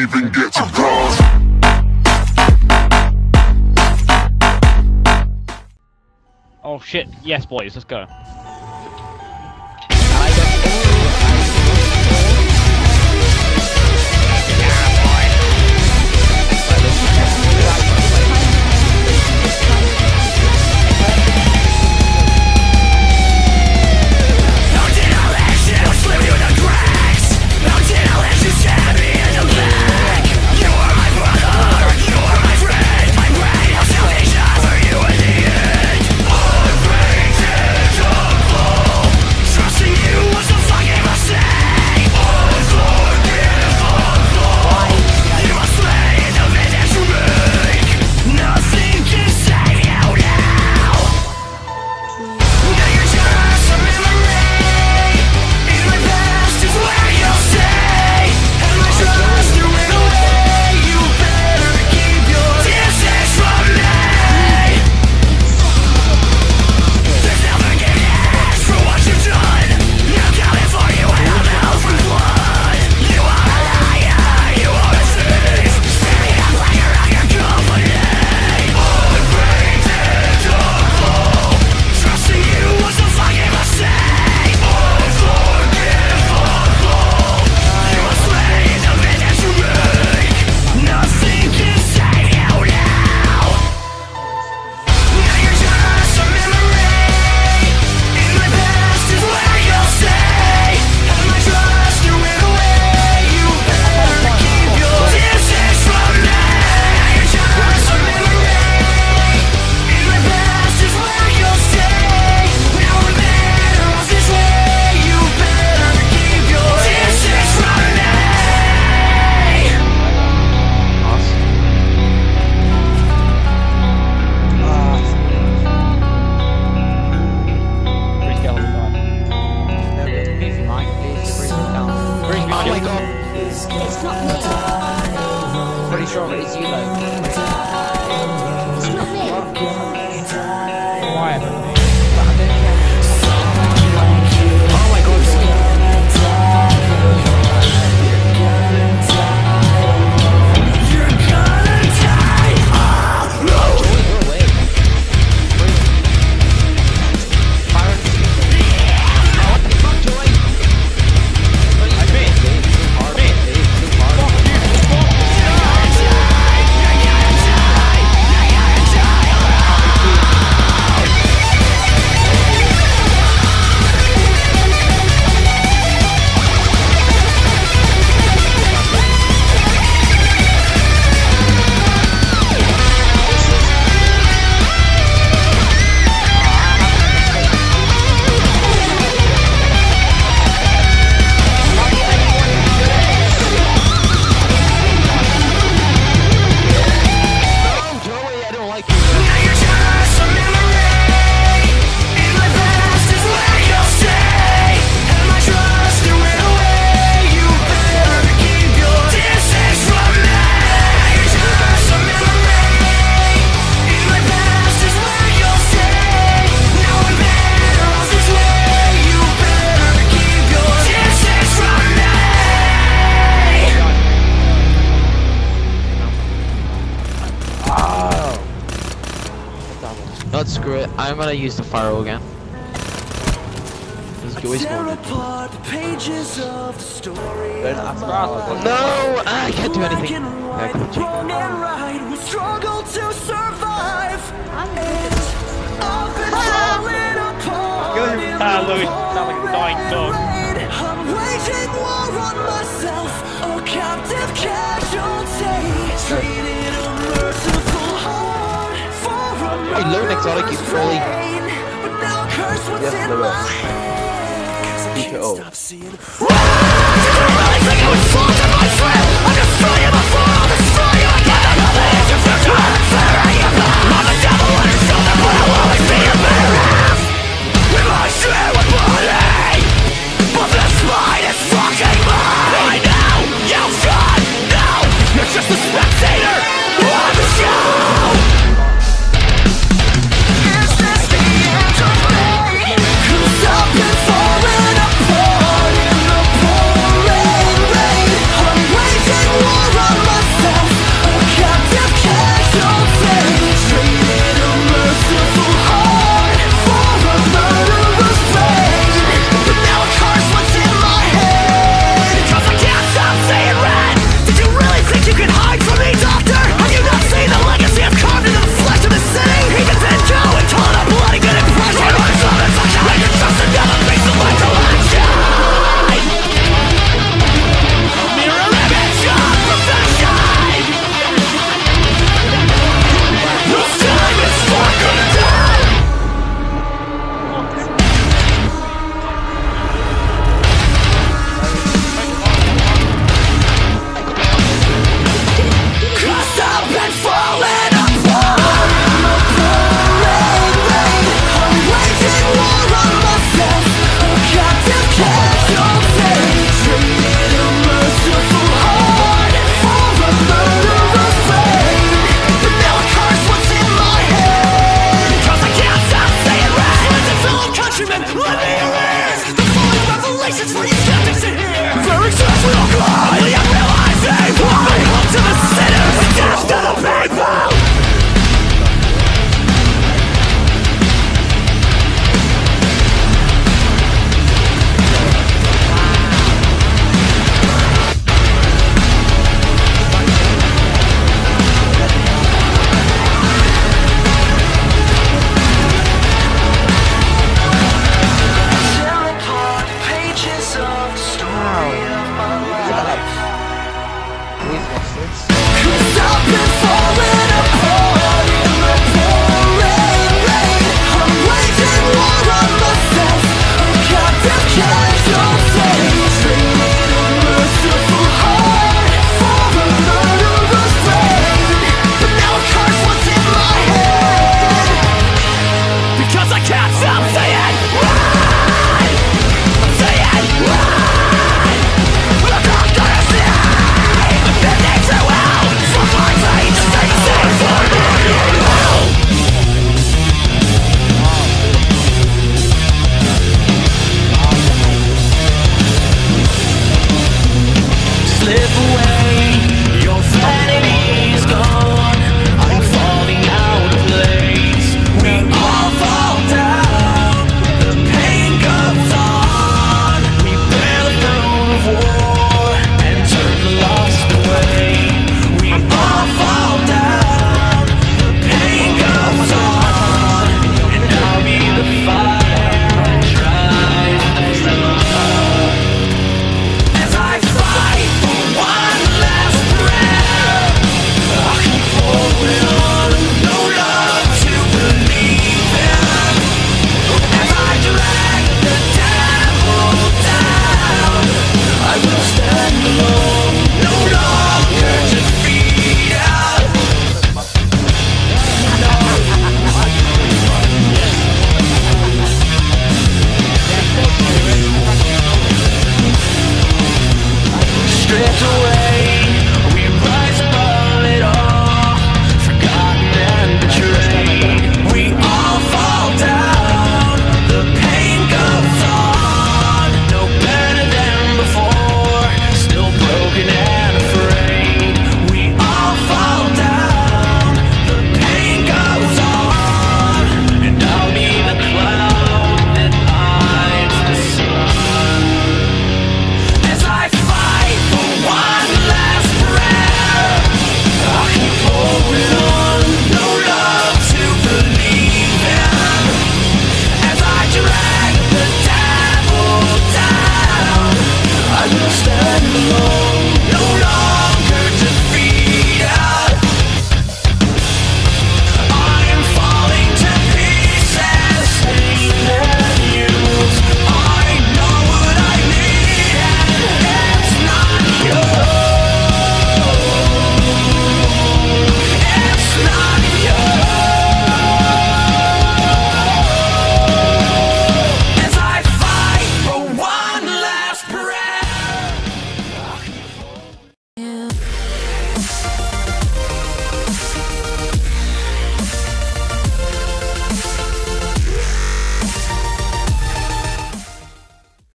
even get to cross. Oh shit, yes boys, let's go. It's not me. Pretty sure it's you though. It's not me. Why? Oh my god, let's screw it. I'm gonna use the firewall again. Let's go. No, I can't do anything. I can't Louis, sound like a dying dog. I'm waging war on myself, a captive casualty, treated a merciful heart for a Hey, low exotic, you fully. but now curse what's in my head. DKO. Stop seeing. I'm destroying my fall, destroying my capability to future. I'm a devil on his shoulder, but I'll always be a better half. With my share with body, but this mind is fucking mine. I know you should know. You're just a spectator on the show. Is this the end of me? 'Cause I've been falling apart in the pouring rain. Wow. Look at that. We've lost this.